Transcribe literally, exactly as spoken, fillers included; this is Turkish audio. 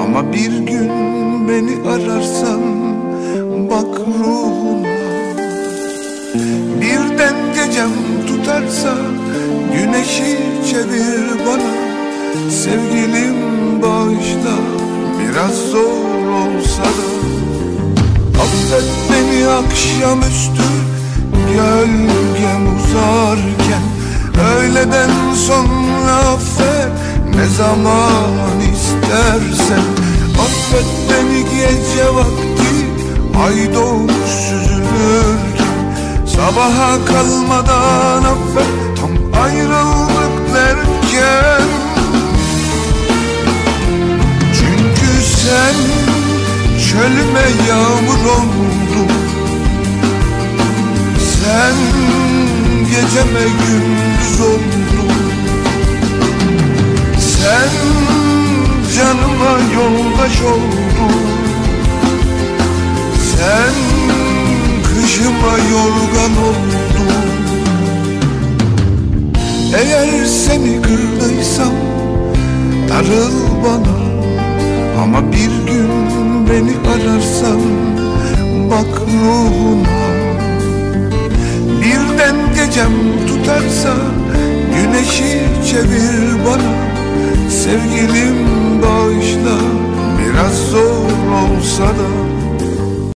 Ama bir gün beni ararsan bak ruhuna. Birden gecem tutarsa güneşi çevir bana. Sevgilim bağışla, biraz zor olsa da. Affet beni akşamüstü gölgem uzarken. Öğleden sonra affet ne zaman istersen. Affet beni gece vakti ay doğmuş süzülürken. Sabaha kalmadan affet tam ayrıldık derken. Çünkü sen çölüme yağmur oldun. Sen geceme gündüz oldun. Sen canıma yoldaş oldun. Sen kışıma yorgan oldun. Eğer seni kırdıysam darıl bana. Ama bir gün beni ararsan bak ruhuna. Birden gecem tutarsa güneşi çevir bana. Sevgilim bağışla, biraz zor olsa da.